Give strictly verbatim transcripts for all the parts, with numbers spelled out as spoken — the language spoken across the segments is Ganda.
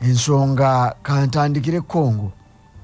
ensonga kantandikire Congo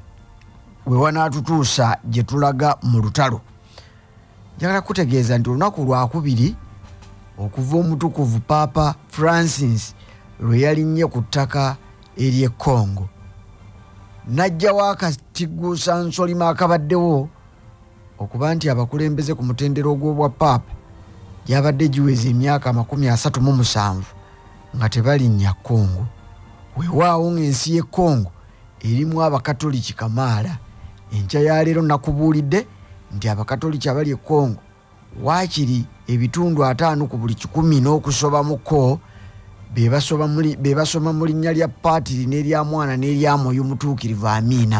we wanatutuusa gye tulaga mu lutalo. Njagala kutegeeza nti olunaku lwakubiri okuva omutukuvu Papa Francis lwe yalinnye ku ttaka ery'e Congo najja wakatiguusa nsolima akabaddewo okuba nti abakulembeze ku mutendero ogw'obwa Papa gyabadde giweza emyaka makumi asatu mu musanvu nga tebalinnya Congo. Weewaawo ng'ensi y'e Congo erimu abakatoliki kamaala. Enkya ya leero nakubuulidde nti abakatoliki abali e Congo waakiri ebitundu ataano ku buli kikumi n'okusobamuko be basoma mu linnya lya Paatiri n'erya Mwana n'erya Mwoyo Mutuukirivu Amiina.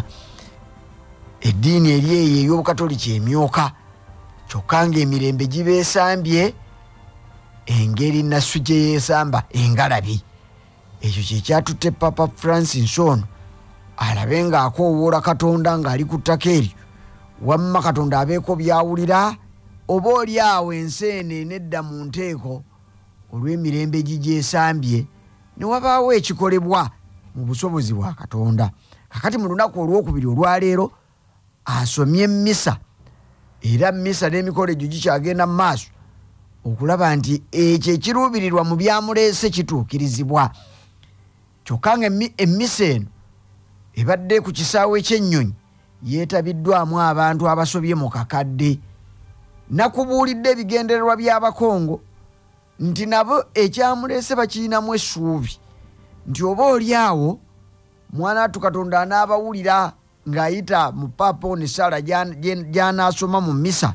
Eddiini eri eyo ey'obukatoliki emyoka kyokka ng'emirembe gibeesambye engeri nassu gye yeesamba engalabi. Ekyo kye kyatutte Papa Francis ono alabe ng'akoowoola Katonda ng'ali ku ttaka eryo wamma Katonda abeeko byawulira oba oli awo ensi eno enedda mu nteeko olw'emirembe gigyesambye ne wabaawo ekikolebwa mu busobozi bwa Katonda. Kakati mu lunaku olwokubiri olwaleero asomye emmisa era mmisa n'emikolo egyo gikyagenda mu maaso okulaba nti ekyo ekiruubirirwa mu byamuleese kituukirizibwa. Kyokka nga emmisa eno ebadde ku kisaawe ky'ennyonyi yeetabiddwamu abantu abasobye mu kakadde. Nakubuulidde ebigendererwa by'Abakongo nti nabo ekyamuleese bakiinamu essuubi nti oba oli awo mwana wattu Katonda anaabawulira ng'ayita mu Papa ne Sala gy'anaasoma mu mmisa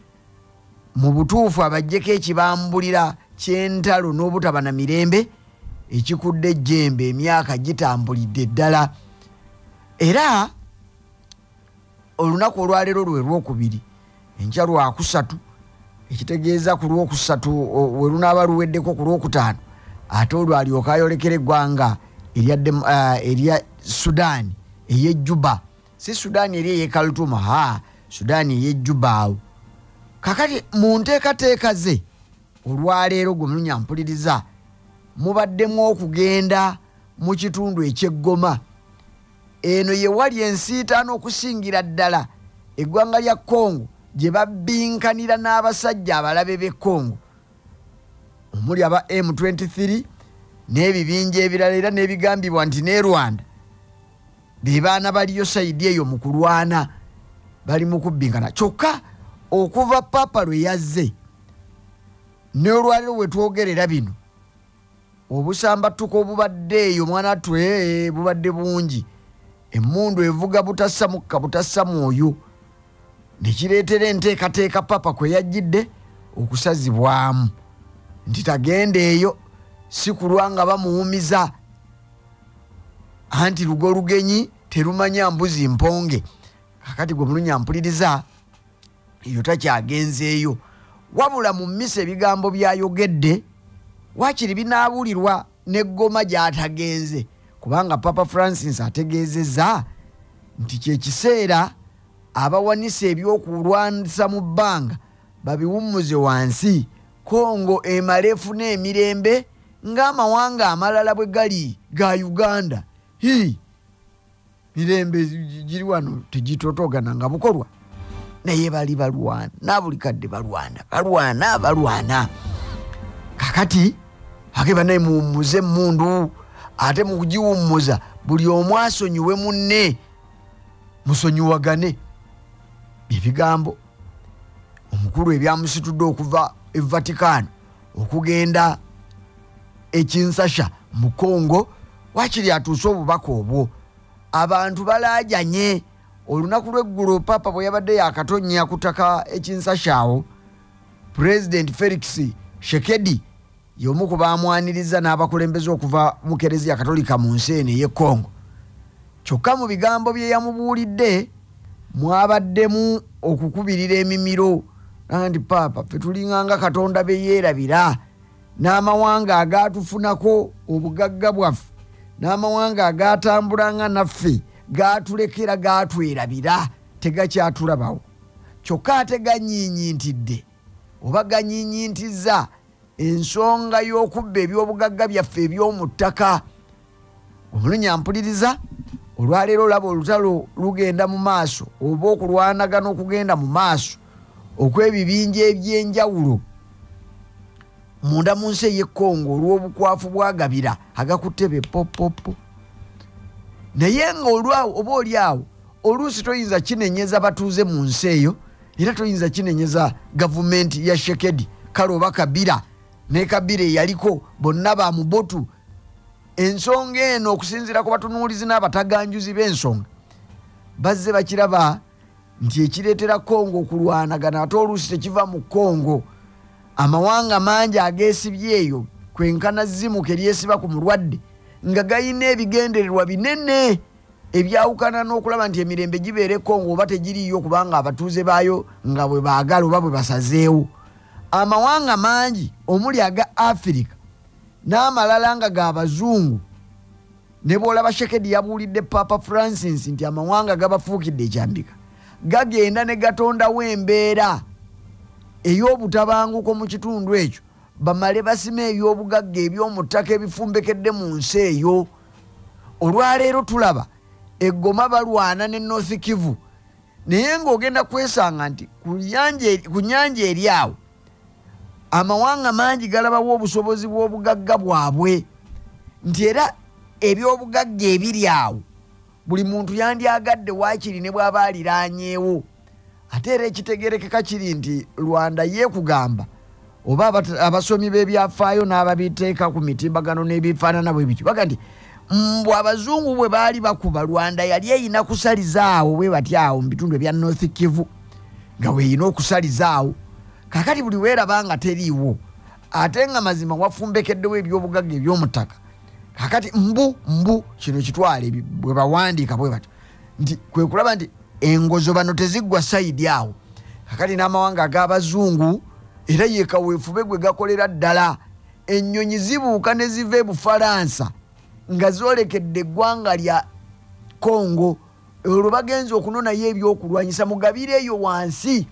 mu butuufu abaggyeko ekibambulira ky'entalo n'obutaba na mirembe ekikudde ejjembe emyaka gitambulidde ddala. Era olunaku olwaleero lwe lwokubiri enkya lwakusatu ekitegeeza ku lwokusatu we lunaaba luweddeko ku lwokutaano ate olwo alyoka ayolekera eggwanga erya Sudaani ey'e Juba. Si Sudaani eri ey'e Khartoum, ha Sudaani ey'e Juba awo. Kakati mu nteekateeka ze olwaleero gwe mulunnya mpuliriza mubaddemu okugenda mu kitundu eky'eggoma. Eno ye wali ensiitaano okusingira ddala eggwanga lya Congo gye babbinkanira n'abasajja abalabe b'e Congo omuli aba M twenty-three n'ebibinja ebirala era n'ebigambibwa nti ne Rwanda be baana baliyo sayidi eyo mu kulwana bali mu kubbinkana. Kyokka okuva Papa lwe yazze n'olwaleero we twogerera bino obusambattuko obubadde eyo mwana twe bubadde bungi. Emmundu evuga butassa mukka butassa mwoyo ne kireetera enteekateeka Papa kwe yajjidde okusazibwamu nti tagenda eyo si kulwa nga bamuwumiza anti lugo lugenyi terumanya mbuzi mponge. Kakati gwe mulunnya mpuliriza eyo takyagenzeeyo wabula mu mmisa ebigambo byayogedde waakiri binaabuulirwa n'eggoma gy'atagenze kubanga Papa Francis ategeezezza nti kyekiseera abawanisa ebyokulwanisa mu bbanga babiwummuze wansi Congo emale efuna emirembe ng'amawanga amalala bwe gali ga Uganda. Hi mirembe giri wano tegitotogana nga bukolwa naye bali balwana nabuli kadde balwana balwana balwana. Kakati ake banaye muwummuze emmundu ate mu kugiwummuza buli omu asonyiwe munne musonyiwagane. Ebigambo omukulu ebyamusitudde okuva e Vatican okugenda e Kinshasa mu Congo waakiri atuuse obubaka obwo abantu balaajanye. Olunaku lw'eggulu Papa bwe yabadde yakatonya ku ttaka e Kinshasa awo President Felix Tshisekedi y'omu ku baamwaniriza n'abakulembeze okuva mu Kereziya Katolika mu nsi eno ey'e Congo. Kyokka mu bigambo bye yamubuulidde mwabaddemu okukubirira emimiro nti Papa ffe tulinganga Katonda be yeerabira n'amawanga agaatufunako obugagga bwaffe n'amawanga agaatambulanga naffe gaatulekera gaatwerabira tegakyatulabawo. Kyokka ate ganyiinyintidde oba ganyiinyintizza ensonga y'okubba ebyobugagga byaffe eby'omu ttaka omulunya mpuliriza olwaleero olaba olutalo lugenda mu maaso oba okulwanagana okugenda mu maaso okw'ebibinja ebyenjawulo munda mu nsi ey'e Congo olw'obukwafu bwagabira agakutte be popopo naye nga olwawo oba oli awo oluusi toyinza kinenyeza batuuze mu nsi eyo era toyinza kinenyeza gavumenti ya Shekedi kale oba Kabila ne Kabila eyaliko bonna ba mubotu ensonga eno okusinziira ku batunuulizi n'abataganjuzi b'ensonga bazze bakiraba nti ekireetera Congo okulwanagana ate oluusi tekiva mu Congo amawanga mangi ageesibye eyo kwenkana zimuka eryesiba ku mulwadde nga gayina ebigendererwa binene ebyawukana n'okulaba nti emirembe gibeere Congo oba tegiriyo kubanga abatuuze baayo nga bwe baagala oba bwe basazeewo amawanga mangi omuli aga Afirika n'amalala nga g'abazungu ne bw'olaba Shekedi yabuulidde Papa Francis nti amawanga gabafuukidde ekyambika gagenda ne gatondawo embeera ey'obutabanguko mu kitundu ekyo bamale basima ebyobugagga eby'omu ttaka ebifumbekedde mu nsi eyo olwaleero tulaba eggoma balwana ne North Kivu naye ng'ogenda kwesanga nti ku nnyanja eri awo amawanga mangi galabawo obusobozi bw'obugagga bwabwe nti era ebyobugagga ebiri awo buli muntu yandyagadde waakiri ne bw'aba aliraanyeewo ate era ekitegerekeka kiri nti Rwanda yeekugamba oba abasomi b'ebyafaayo n'ababiteeka ku mitimbagano n'ebifaanana bwe bityo baga nti mbw abazungu bwe baali bakuba Rwanda yali eyina kusalizaawo bwe batyawo mu bitundu ebya North Kivu nga weeyina okusalizaawo kakati buli weeraba nga teriiwo ate nga mazima wafumbekeddewo ebyobugagga eby'omuttaka kakati mbu mbu kino kitwale bwe bawandiika bwe batyo nti kwe kulaba nti engozo bano teziggwa sayidi awo kakati n'amawanga ag'abazungu era yekaweefube gwe gakolera ddala ennyonyi zibuuka ne ziva e Bufalansa nga zoolekedde eggwanga lya Congo olwo bagenza okunonayo ebyokulwanyisa mugabire eyo wansi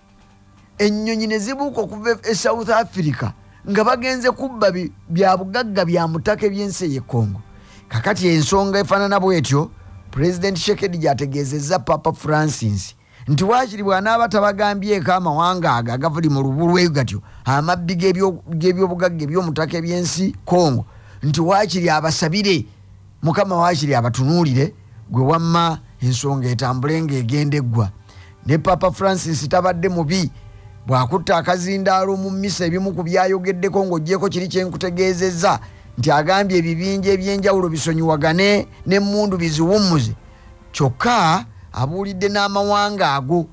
ennyonyi ne zibuuka okuva e South Africa nga bagenze kubba bya bugagga bya mutaka eby'ensi ey'e Congo kakati ensonga efaanana bwetyo President Shekedi gyategeezezza Papa Francis nti waakiri bw'anaaba tabagambyeko amawanga ago agavuli mu lubulwe gatyo amabbi g'ebyobugagga eby'omutaka eby'ensi Congo nti waakiri abasabire mukama waakiri abatunuulire gwe wamma ensonga etambule ng'egenda eggwa ne Papa Francis tabadde mubi bw'akutta akazindaalo mu mmisa ebimu ku byayogeddeko ng'oggyeko kiri kyenkutegeezezza nti agambye ebibinja ebyenjawulo bisonyiwagane n'emmundu biziwummuze kyokka abuulidde n'amawanga ago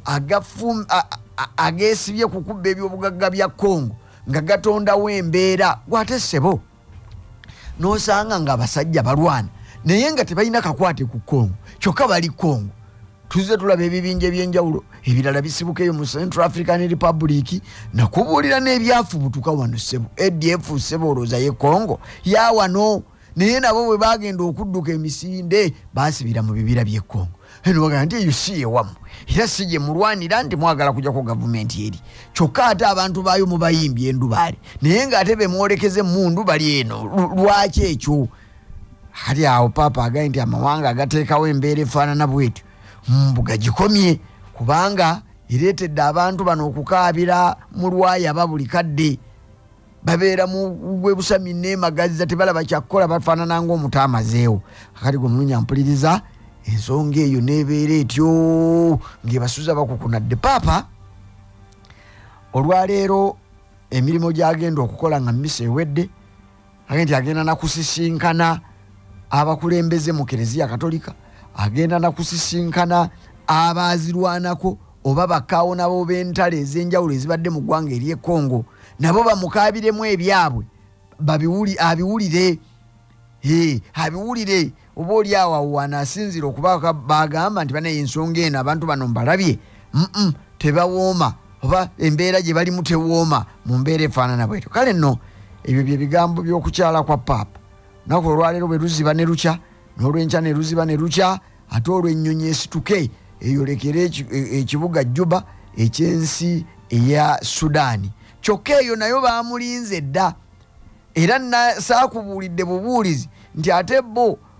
ageesibye ku kubba ebyobugagga bya Congo nga gatondawo embeera gwate ssebo n'osanga ng'abasajja balwana naye nga tebalina kakwate ku Congo kyokka bali Congo tuzze tulaba ebibinja ebyenjawulo ebirala bisibukeyo mu Central African Republic nakubuulira n'ebyafubutuka wano ssebo A D F ssebo olowooza ye Congo ya wano naye nabo bwe bagenda okudduka emisinde baasibira mu bibira by'e Congo eno bagamba nti eyo si ewammwe era si gye mulwanira nti mwagala kujjako gavumenti eri kyokka ate abantu baayo mubayimbye endubaali naye ng'ate be mwolekeze mundu bali eno lwaki ekyo kati awo Papa agaye nti amawanga agateekawo embeera efaanana bwetyo mbuga gikomye kubanga ereetedde abantu bano okukaabira mu lwayaba buli kadde babeera mu gwe busami n'emagaziza tebalaba kyakkola bafaanana ng'omuto amazeewo kakati gwe mulunya mpuliriza ensonga eyo n'ebeera etyo ng'ebasuza bakukunadde Papa olwaleero emirimu gy'agenda okukola nga mmisa ewedde age nti agenda nakusisinkana abakulembeze mu Kereziya Katolika agenda nakusisinkana abaazirwanako oba bakaawo nabo b'entalo ez'enjawulo ezibadde mu ggwanga ery'e Congo nabo bamukaabiremu ebyabwe abiwulire abiwulire oba oli awo awo wanaasinzira okuba bagamba nti banaye ensonga eno abantu bano mbalabye tebawooma oba embeera gye balimu tewooma mu mbeera efaanana bwetyo kale nno ebyo bye bigambo by'okukyala kwa Papa naku olwaleero bwe luziba ne lukya n'olwenkya ne luziba ne lukya ate olw'ennyonyi esituke eyolekere ekibuga Juba ekyensi eya Sudaani kyokka eyo nayo baamulinze dda era saakubuulidde bubuulizi nti ate bo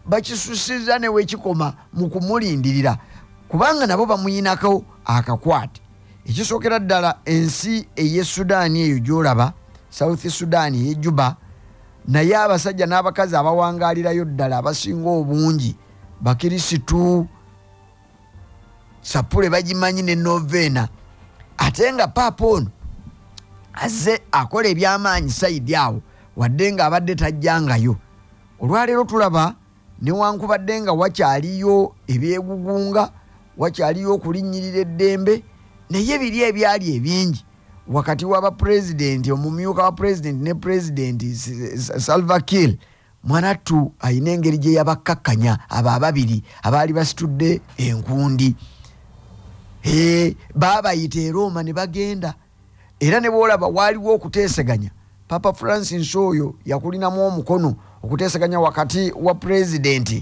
bakisusiza ne wekikoma mu kumulindirira kubanga nabo bamuyinako akakwate. Ekisookera ddala ensi eye Sudaani eyo gy'olaba South Sudan ye Juba naye abasajja n'abakazi abawangaalirayo ddala abasinga obungi bakirisitu sapule bagimanyi ne novena ate nga paapa ono azze akola ebyamaanyi sayidi awo wadde nga abadde tajjangayo. Olwaleero tulaba newankubadde nga wakyaliyo ebyegugunga wakyaliyo okulinnyirira eddembe naye biri ebyali ebingi wakati waba pulezidenti omumyuka wa pulezidenti ne pulezidenti Salva Kiir mwanattu ayina engeri gye yabakkakkanya abo ababiri abaali basitudde enkundi. Ee, baabayita e Roma ne bagenda era ne boolaba waaliwo okuteeseganya. Papa Francis oyo yakulinamu omukono okuteeseganya wakati wa pulezidenti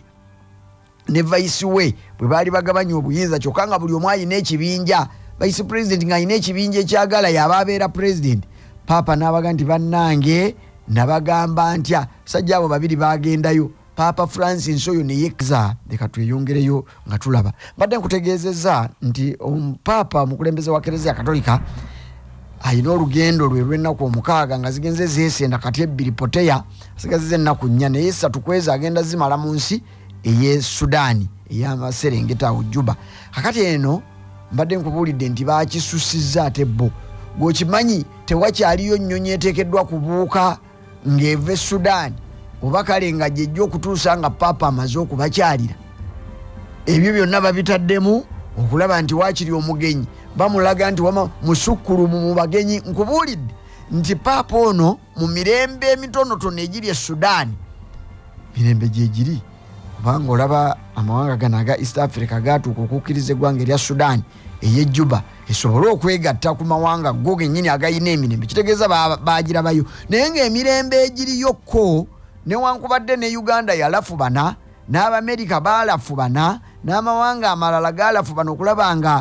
ne vice we bwe baali bagabanya obuyinza kyokka nga buli omu ayina ekibinja. Vice president nga ayina ekibinja ekyagala yaba abeera president. Papa n'abaga nti bannange nabagamba ntya sajja abo babiri bagendayo. Papa Francis oyo ne yekza leka tweyongereyo nga tulaba. Badde nkutegeezezza nti omupapa mukulembeze wa Eklezia Katolika ayina olugendo lwe lw'ennaku omukaaga nga zigenze zeesenda kati ebbiri poteya asigazize ennaku nnya naye essatu kweza agenda zimala mu nsi eye Sudaani ey'amaserengeta awo Juba. Kakati eno mbadde nkubuulidde nti bakisusizza ate bo gwokimanyi tewakyaliyo nnyonyi eteekeddwa kubuuka ng'eva e Sudaani oba kale nga gyejja okutuusa nga paapa amaze okubakyalira. Ebyo byonna babitaddemu okulaba nti waakiri omugenyi bamulaga nti wama musukkulumu mu bagenyi. Nkubuulidde nti paapa ono mu mirembe emitonotono egiri e Sudaani mirembe gyegiri kubanga olaba amawanga gano aga East Africa gatuuka okukkiriza eggwanga erya Sudaani eye Juba esobole okwegatta ku mawanga go gennyini agayina emirembe kitegeeza baagirabayo naye ng'emirembe egiriyokko newankubadde ne Uganda yalafubana n'Abamerika baalafubana n'amawanga amalala gaalafubana okulaba nga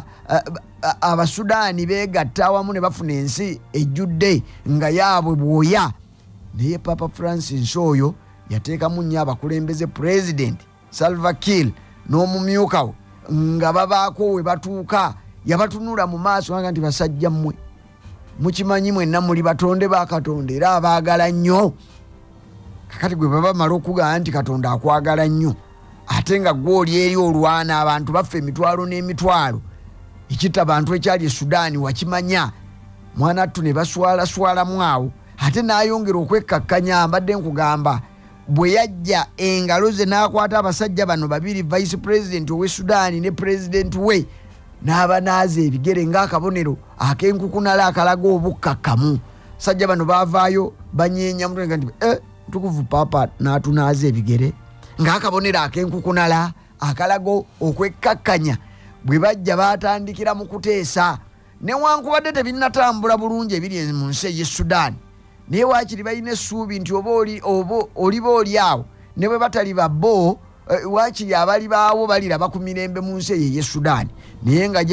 Abasudaani beegatta awamu ne bafuna ensi ejjudde nga yaabwe bwoya. Naye Papa Francis oyo yateekamu nnyo abakulembeze President Salva Kiir n'omumyuka we nga babaako we batuuka yabatunula mu maaso nga nti basajja mmwe mukimanyi mwenna muli batonde ba Katonda era abaagala nnyo. Kakati gwe baba mala okugamba nti Katonda akwagala nnyo ate nga gw'oli eri olwana abantu baffe emitwalo n'emitwalo ekita abantu ekyali e Sudaani wakimanya mwanattu ne baswalaswalamu awo ate n'ayongera okwekkakkanya. Mbadde nkugamba bwe yajja engalo ze n'akwata abasajja bano babiri vice president owe Sudaani ne president we n'aba naaza ebigere ng'akabonero ak'enkukunala akalaga obukkakkamu. Sajja bano baavaayo banyeenya mutwe nti eh tukuvu paapa n'atunaaza ebigere ng'akabonero ak'enkukunala akalago okwekkakkanya. Bwe bajja baatandikira mu kuteesa newankubadde tebinnatambula bulungi ebiri mu nsi eye Sudaani naye waakiri balina essuubi nti oba oliba oli awo ne bwe batali babbo waakiri abali baawo baliraba ku mirembe mu nsi eye Sudaani naye nga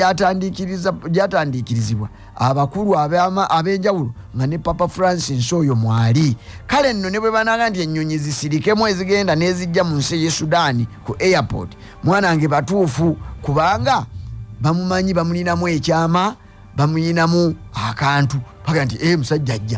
gyatandiikirizibwa abakulu ab'enjawulo nga ne Papa Francis oyo mwali. Kale nno ne bwe banaga nti ennyonyi zisirikemu ezigenda n'ezijja mu nsi eye Sudaani ku airport mwanange batuufu kubanga bamumanyi bamulinamu ekyama bamulinamu akantu baga nti eh musajja ajja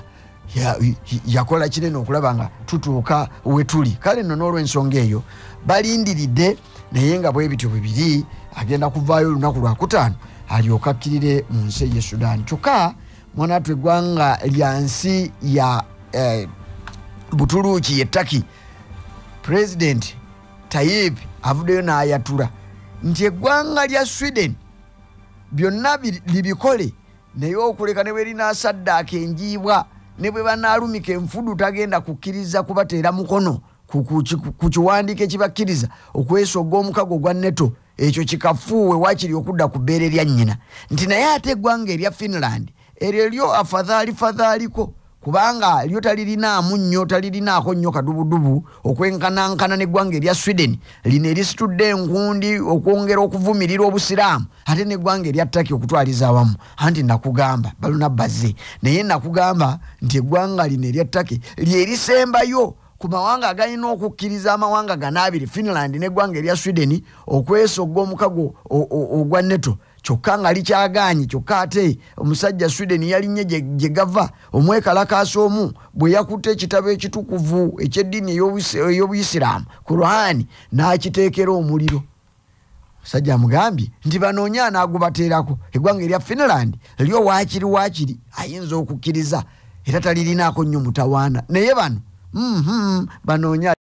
yakola kinene okulaba nga tutuuka we tuli. Kale nno n'olw'ensonga eyo balindiridde naye nga bwe bityo bwe biri agenda kuvaayo olunaku lwakutaano alyoka akkirire mu nsi eye Sudaani. Kyokka mwanattu eggwanga lya nsi ya eh, Butuluuki ye Turkey President Tayyip avuddeyo n'ayatula nti eggwanga lya Sweden byonna libikole naye okuleka ne bwe linaasaddaaka enjiibwa ne bwe banaalumika enfudu tagenda kukkiriza kubateera mukono ku kiwandiiko ekibakkiriza okwesogga omukago gwa neto ekyo kikafuuwe waakiri okudda ku bbeere lya nnyina. Nti naye ate eggwanga erya Finland eryo lyo afadhaali fadhaaliko kubanga lyo talirinaamu nnyo talirinaako nnyo kadubudubu okwenkanankana n'eggwanga erya Sweden lino erisitudde enkundi okwongera okuvumirira obusiraamu ate n'eggwanga erya Turkey okutwaliza awamu. Anti nakugamba baluna bazze naye nakugamba nti eggwanga lino erya Turkey lyerisembayo ku mawanga agalina okukkiriza amawanga ganaabiri Finland n'eggwanga erya Sweden okwesogga omukago ogwa NATO kyokka nga likyagaanye kyokka ate omusajja Sweden yalinye gye gava omwekalakaasa omu bwe yakutte ekitabo ekitukuvu eky'eddiini ey'Obuyisiraamu Qur'an n'akiteekera omuliro. Omusajja amugambye nti banoonya n'agubateerako eggwanga erya Finland lyo waakiri waakiri ayinza okukkiriza era talirinaako nnyo mutawaana naye bano mm -hmm, banoonya